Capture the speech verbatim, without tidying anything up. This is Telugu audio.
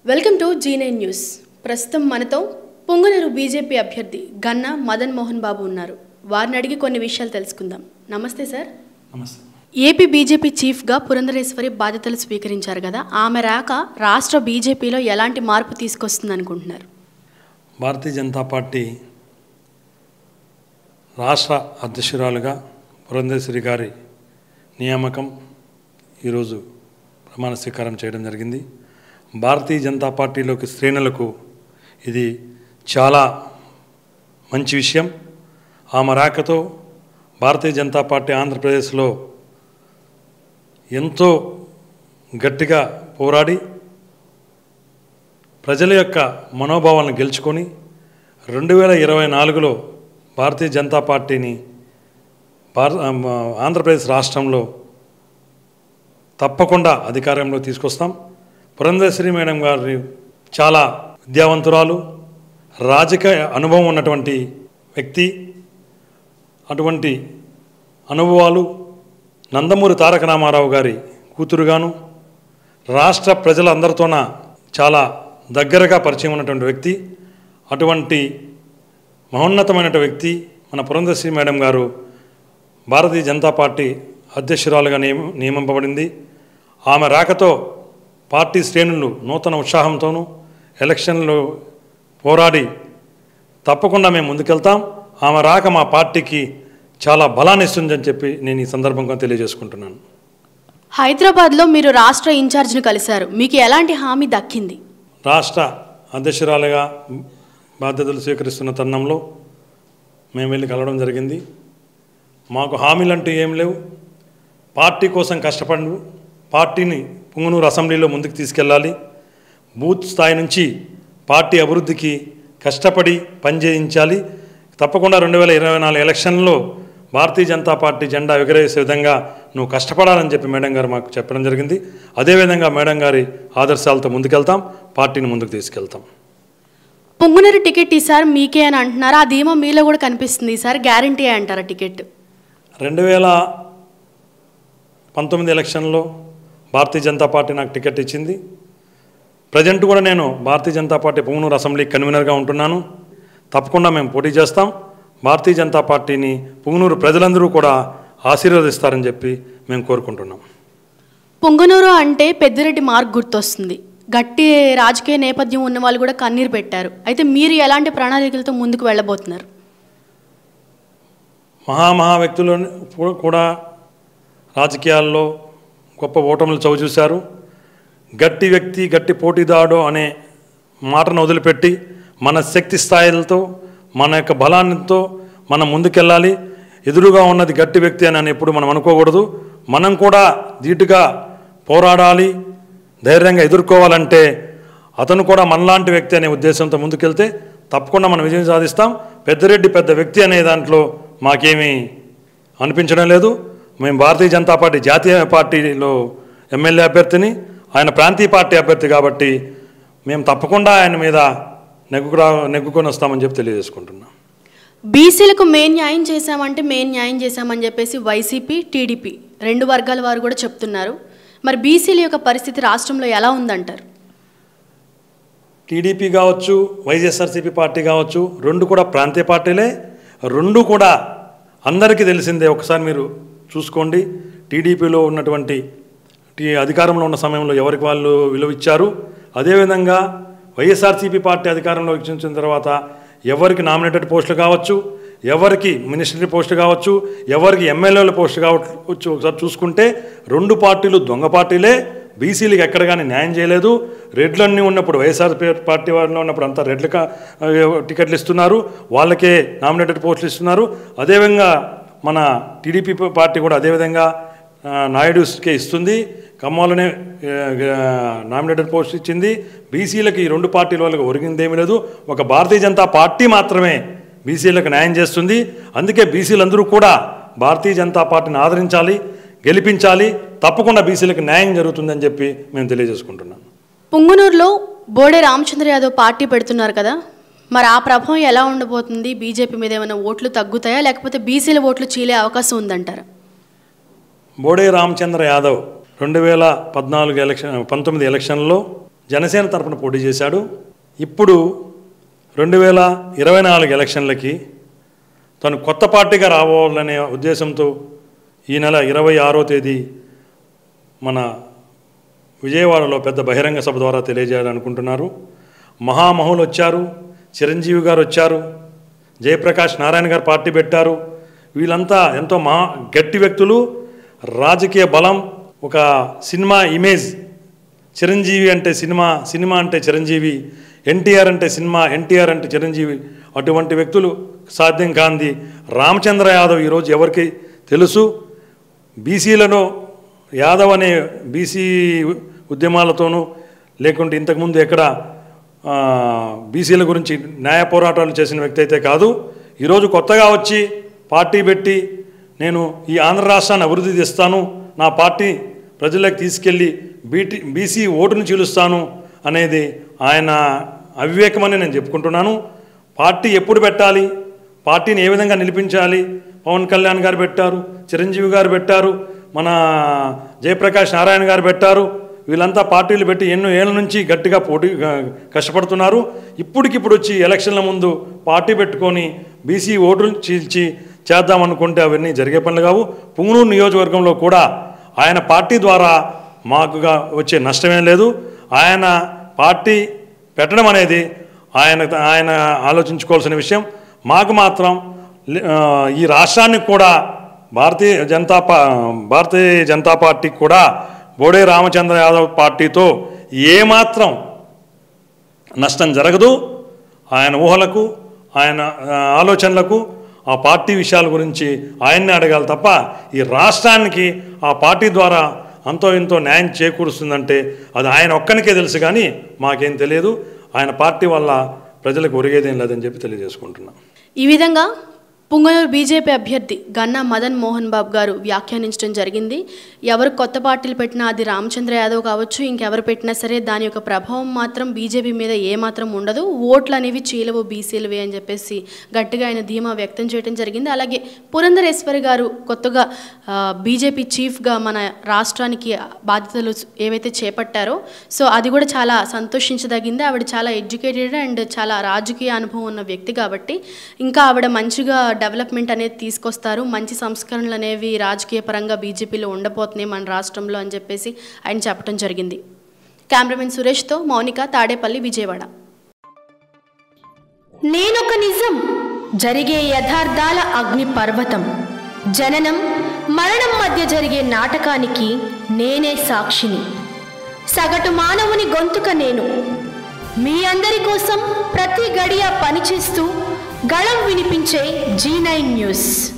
Welcome to G nine news. ప్రస్తుతం మనతో పొంగనూరు బీజేపీ అభ్యర్థి గన్న మదన్ మోహన్ బాబు ఉన్నారు. వారిని అడిగి కొన్ని విషయాలు తెలుసుకుందాం. నమస్తే సార్. నమస్తే. ఏపీ బీజేపీ చీఫ్గా పురంధరేశ్వరి బాధ్యతలు స్వీకరించారు కదా, ఆమె రాక రాష్ట్ర బీజేపీలో ఎలాంటి మార్పు తీసుకొస్తుంది అనుకుంటున్నారు? భారతీయ జనతా పార్టీ రాష్ట్ర అధ్యక్షురాలుగా పురంధరేశ్వరి గారి నియామకం ఈరోజు ప్రమాణ స్వీకారం చేయడం జరిగింది. భారతీయ జనతా పార్టీలోకి శ్రేణులకు ఇది చాలా మంచి విషయం. ఆమె రాకతో భారతీయ జనతా పార్టీ ఆంధ్రప్రదేశ్లో ఎంతో గట్టిగా పోరాడి ప్రజల యొక్క మనోభావాలను గెలుచుకొని రెండు వేల ఇరవై నాలుగులో భారతీయ జనతా పార్టీని భారత ఆంధ్రప్రదేశ్ రాష్ట్రంలో తప్పకుండా అధికారంలో తీసుకొస్తాం. పురంధరేశ్వరి మేడం గారి చాలా విద్యావంతురాలు, రాజకీయ అనుభవం ఉన్నటువంటి వ్యక్తి. అటువంటి అనుభవాలు నందమూరి తారక రామారావు గారి కూతురుగాను రాష్ట్ర ప్రజలందరితోన చాలా దగ్గరగా పరిచయం ఉన్నటువంటి వ్యక్తి. అటువంటి మహోన్నతమైన వ్యక్తి మన పురంధరేశ్వరి మేడం గారు భారతీయ జనతా పార్టీ అధ్యక్షురాలుగా నియమ నియమింపబడింది. ఆమె రాకతో పార్టీ శ్రేణులు నూతన ఉత్సాహంతోనూ ఎలక్షన్లో పోరాడి తప్పకుండా మేము ముందుకెళ్తాం. ఆమె రాక మా పార్టీకి చాలా బలాన్ని ఇస్తుందని చెప్పి నేను ఈ సందర్భంగా తెలియజేసుకుంటున్నాను. హైదరాబాద్లో మీరు రాష్ట్ర ఇన్ఛార్జ్ని కలిశారు, మీకు ఎలాంటి హామీ దక్కింది? రాష్ట్ర అధ్యక్షురాలుగా బాధ్యతలు స్వీకరిస్తున్న తరుణంలో మేము వెళ్ళి కలవడం జరిగింది. మాకు హామీలంటూ ఏం లేవు. పార్టీ కోసం కష్టపడు, పార్టీని పొంగనూరు అసెంబ్లీలో ముందుకు తీసుకెళ్ళాలి, బూత్ స్థాయి నుంచి పార్టీ అభివృద్ధికి కష్టపడి పనిచేయించాలి. తప్పకుండా రెండు వేల ఇరవై నాలుగు ఎలక్షన్లో భారతీయ జనతా పార్టీ జెండా ఎగరేసే విధంగా నువ్వు కష్టపడాలని చెప్పి మేడం గారు మాకు చెప్పడం జరిగింది. అదేవిధంగా మేడం గారి ఆదర్శాలతో ముందుకెళ్తాం, పార్టీని ముందుకు తీసుకెళ్తాం. పొంగనూరు టికెట్ ఈసారి మీకే అని అంటున్నారా? ఆ ధీమా మీలో కూడా కనిపిస్తుంది. ఈసారి గ్యారంటీ అంటారా టికెట్? రెండు వేల పంతొమ్మిది ఎలక్షన్లో భారతీయ జనతా పార్టీ నాకు టికెట్ ఇచ్చింది. ప్రజెంట్ కూడా నేను భారతీయ జనతా పార్టీ పొంగనూరు అసెంబ్లీ కన్వీనర్గా ఉంటున్నాను. తప్పకుండా మేము పోటీ చేస్తాం. భారతీయ జనతా పార్టీని పొంగనూరు ప్రజలందరూ కూడా ఆశీర్వదిస్తారని చెప్పి మేము కోరుకుంటున్నాం. పొంగనూరు అంటే పెద్దిరెడ్డి మార్క్ గుర్తొస్తుంది. గట్టి రాజకీయ నేపథ్యం ఉన్న వాళ్ళు కూడా కన్నీరు పెట్టారు. అయితే మీరు ఎలాంటి ప్రణాళికలతో ముందుకు వెళ్ళబోతున్నారు? మహామహా వ్యక్తులు కూడా రాజకీయాల్లో గొప్ప ఓటములు చవిచూశారు. గట్టి వ్యక్తి గట్టి పోటీదాడు అనే మాటను వదిలిపెట్టి మన శక్తి స్థాయిలతో మన యొక్క బలాన్నితో మనం ముందుకెళ్ళాలి. ఎదురుగా ఉన్నది గట్టి వ్యక్తి అని ఎప్పుడు మనం అనుకోకూడదు. మనం కూడా ధీటుగా పోరాడాలి, ధైర్యంగా ఎదుర్కోవాలంటే అతను కూడా మనలాంటి వ్యక్తి అనే ఉద్దేశంతో ముందుకెళ్తే తప్పకుండా మనం విజయం సాధిస్తాం. పెద్దిరెడ్డి పెద్ద వ్యక్తి అనే దాంట్లో మాకేమీ అనిపించడం లేదు. మేము భారతీయ జనతా పార్టీ జాతీయ పార్టీలో ఎమ్మెల్యే అభ్యర్థిని, ఆయన ప్రాంతీయ పార్టీ అభ్యర్థి కాబట్టి మేము తప్పకుండా ఆయన మీద నెగ్గురా నెగ్గుకొని వస్తామని చెప్పి తెలియజేసుకుంటున్నాం. బీసీలకు మెయిన్ న్యాయం చేశామంటే మెయిన్ న్యాయం చేశామని చెప్పేసి వైసీపీ, టీడీపీ రెండు వర్గాల వారు కూడా చెప్తున్నారు. మరి బీసీల యొక్క పరిస్థితి రాష్ట్రంలో ఎలా ఉందంటారు? టీడీపీ కావచ్చు, వైఎస్ఆర్సీపీ పార్టీ కావచ్చు, రెండు కూడా ప్రాంతీయ పార్టీలే. రెండు కూడా అందరికీ తెలిసిందే. ఒకసారి మీరు చూసుకోండి, టీడీపీలో ఉన్నటువంటి టీ అధికారంలో ఉన్న సమయంలో ఎవరికి వాళ్ళు విలువ ఇచ్చారు. అదేవిధంగా వైఎస్ఆర్సీపీ పార్టీ అధికారంలో వచ్చిన తర్వాత ఎవరికి నామినేటెడ్ పోస్టులు కావచ్చు, ఎవరికి మినిస్ట్రీ పోస్టు కావచ్చు, ఎవరికి ఎమ్మెల్యేల పోస్టు కావచ్చు, ఒకసారి చూసుకుంటే రెండు పార్టీలు దొంగ పార్టీలే. బీసీలకు ఎక్కడ కానీ న్యాయం చేయలేదు. రెడ్లన్నీ ఉన్నప్పుడు వైఎస్ఆర్ పార్టీ వారిలో ఉన్నప్పుడు అంతా రెడ్లక టికెట్లు ఇస్తున్నారు, వాళ్ళకే నామినేటెడ్ పోస్టులు ఇస్తున్నారు. అదేవిధంగా మన టీడీపీ పార్టీ కూడా అదేవిధంగా నాయుడుస్కే ఇస్తుంది, ఖమ్మాలోనే నామినేటెడ్ పోస్ట్ ఇచ్చింది. బీసీలకు ఈ రెండు పార్టీల వాళ్ళకి ఒరిగిందేమీ లేదు. ఒక భారతీయ జనతా పార్టీ మాత్రమే బీసీలకు న్యాయం చేస్తుంది. అందుకే బీసీలందరూ కూడా భారతీయ జనతా పార్టీని ఆదరించాలి, గెలిపించాలి. తప్పకుండా బీసీలకు న్యాయం జరుగుతుందని చెప్పి మేము తెలియజేసుకుంటున్నాం. పొంగనూరులో బోడే రామచంద్ర యాదవ్ పార్టీ పెడుతున్నారు కదా, మరి ఆ ప్రభావం ఎలా ఉండబోతుంది? బీజేపీ మీద ఏమైనా ఓట్లు తగ్గుతాయా, లేకపోతే బీసీల ఓట్లు చీలే అవకాశం ఉందంటారా? బోడే రామచంద్ర యాదవ్ రెండు వేల పద్నాలుగు ఎలక్షన్ పంతొమ్మిది ఎలక్షన్లో జనసేన తరపున పోటీ చేశాడు. ఇప్పుడు రెండు వేల ఇరవై నాలుగు ఎలక్షన్లకి తను కొత్త పార్టీగా రావాలనే ఉద్దేశంతో ఈ నెల ఇరవై ఆరో తేదీ మన విజయవాడలో పెద్ద బహిరంగ సభ ద్వారా తెలియజేయాలనుకుంటున్నారు. మహామహులు వచ్చారు, చిరంజీవి గారు వచ్చారు, జయప్రకాష్ నారాయణ గారు పార్టీ పెట్టారు. వీళ్ళంతా ఎంతో మహా గట్టి వ్యక్తులు. రాజకీయ బలం, ఒక సినిమా ఇమేజ్, చిరంజీవి అంటే సినిమా, సినిమా అంటే చిరంజీవి, ఎన్టీఆర్ అంటే సినిమా, ఎన్టీఆర్ అంటే చిరంజీవి, అటువంటి వ్యక్తులు సాధ్యం కాంది రామచంద్ర యాదవ్ ఈరోజు ఎవరికి తెలుసు. బీసీలను యాదవ్ అనే బీసీ ఉద్యమాలతోనూ లేకుంటే ఇంతకుముందు ఎక్కడ బీసీల గురించి న్యాయ పోరాటాలు చేసిన వ్యక్తి అయితే కాదు. ఈరోజు కొత్తగా వచ్చి పార్టీ పెట్టి నేను ఈ ఆంధ్ర రాష్ట్రాన్ని అభివృద్ధి చేస్తాను, నా పార్టీ ప్రజలకు తీసుకెళ్ళి బీటీ బీసీ ఓటును చీలుస్తాను అనేది ఆయన అవివేకమని నేను చెప్పుకుంటున్నాను. పార్టీ ఎప్పుడు పెట్టాలి, పార్టీని ఏ విధంగా నిలిపించాలి, పవన్ కళ్యాణ్ గారు పెట్టారు, చిరంజీవి గారు పెట్టారు, మన జయప్రకాష్ నారాయణ గారు పెట్టారు. వీళ్ళంతా పార్టీలు పెట్టి ఎన్నో ఏళ్ళ నుంచి గట్టిగా పోటీ కష్టపడుతున్నారు. ఇప్పటికిప్పుడు వచ్చి ఎలక్షన్ల ముందు పార్టీ పెట్టుకొని బీసీ ఓటులు చీల్చి చేద్దామనుకుంటే అవన్నీ జరిగే పనులు కావు. పుంగనూరు నియోజకవర్గంలో కూడా ఆయన పార్టీ ద్వారా మాకుగా వచ్చే నష్టమేం లేదు. ఆయన పార్టీ పెట్టడం అనేది ఆయన ఆయన ఆలోచించుకోవాల్సిన విషయం. మాకు మాత్రం ఈ రాష్ట్రానికి కూడా భారతీయ జనతా పా భారతీయ జనతా పార్టీకి కూడా బోడే రామచంద్ర యాదవ్ పార్టీతో ఏమాత్రం నష్టం జరగదు. ఆయన ఊహలకు, ఆయన ఆలోచనలకు, ఆ పార్టీ విషయాల గురించి ఆయన్నే అడగాలి తప్ప ఈ రాష్ట్రానికి ఆ పార్టీ ద్వారా అంతో ఇంతో న్యాయం చేకూరుస్తుందంటే అది ఆయన ఒక్కనికే తెలుసు, కానీ మాకేం తెలియదు. ఆయన పార్టీ వల్ల ప్రజలకు ఒరిగేదేం లేదని చెప్పి తెలియజేసుకుంటున్నాం. ఈ విధంగా పుంగనూరు బీజేపీ అభ్యర్థి గన్నా మదన్ మోహన్ బాబు గారు వ్యాఖ్యానించడం జరిగింది. ఎవరు కొత్త పార్టీలు పెట్టినా, అది రామచంద్ర యాదవ్ కావచ్చు, ఇంకెవరు పెట్టినా సరే దాని యొక్క ప్రభావం మాత్రం బీజేపీ మీద ఏమాత్రం ఉండదు. ఓట్లు అనేవి చీలవు బీసీలవి అని చెప్పేసి గట్టిగా ఆయన ధీమా వ్యక్తం చేయడం జరిగింది. అలాగే పురంధరేశ్వరి గారు కొత్తగా బీజేపీ చీఫ్గా మన రాష్ట్రానికి బాధ్యతలు ఏవైతే చేపట్టారో సో అది కూడా చాలా సంతోషించదగింది. ఆవిడ చాలా ఎడ్యుకేటెడ్ అండ్ చాలా రాజకీయ అనుభవం ఉన్న వ్యక్తి కాబట్టి ఇంకా ఆవిడ మంచిగా డెవలప్మెంట్ అనేది తీసుకొస్తారు, మంచి సంస్కరణలు అనేవి రాజకీయ పరంగా బీజేపీలో ఉండబోతున్నాయి మన రాష్ట్రంలో అని చెప్పేసి ఆయన చెప్పడం జరిగింది. కెమెరామెన్ సురేష్తో మౌనిక, తాడేపల్లి, విజయవాడ. నేనొక నిజం, జరిగే యథార్థాల అగ్ని పర్వతం, జననం మరణం మధ్య జరిగే నాటకానికి నేనే సాక్షిని, సగటు మానవుని గొంతుక నేను, మీ అందరి కోసం ప్రతి గడియ పనిచేస్తూ గళం వినిపించే జీ నైన్ న్యూస్.